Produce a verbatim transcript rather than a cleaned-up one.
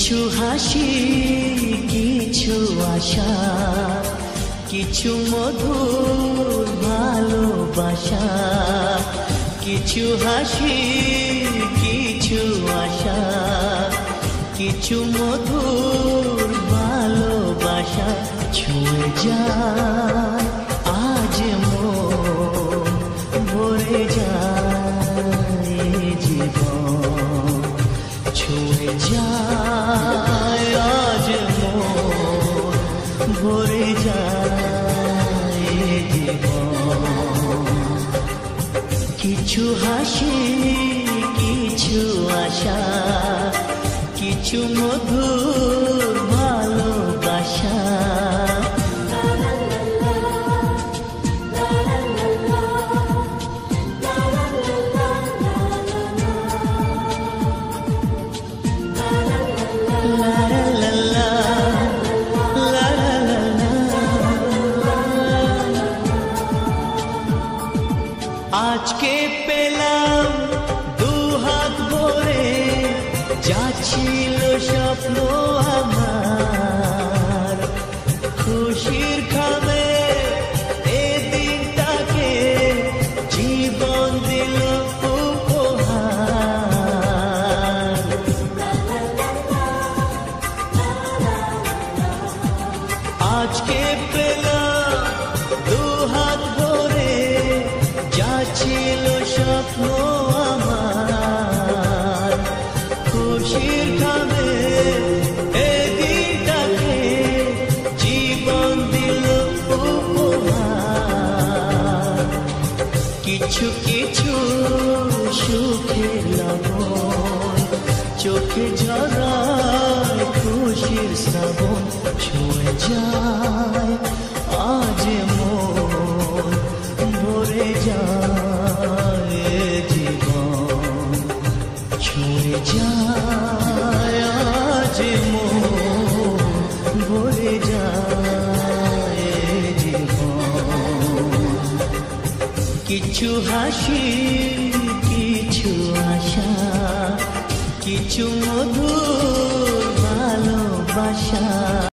কিছু হাসি কিছু আশা কিছু মধুর ভালোবাসা কিছু হাসি কিছু আশা কিছু মধুর ভালোবাসা ছুঁয়ে যায় আজ মন ভরে যায় জীবন ছুঁয়ে যায় আজ মন ভরে যায় জীবন কিছু হাসি কিছু আশা কিছু মধুর ভালোবাসা আজকে পেলাম দু হাত ভরে যাচ্ছিল স্বপ্ন আমার খুশির খামে এ দিনটাকে জীবন দিল উপহার আজকে পেলাম দু হাত ভরে যাচ্ছিল স্বপ্ন আমার খুশির খামে এ দিনটাকে জীবন দিল উপহার কিছু কিছু সুখের লবণ চোখে ঝরায় খুশির শ্রাবণ ছুঁয়ে যায় আজ মন ভরে যায় জীবন ছুঁয়ে যায় আজ মন ভরে যায় জীবন কিছু হাসি কিছু আশা কিছু মধুর ভালোবাসা।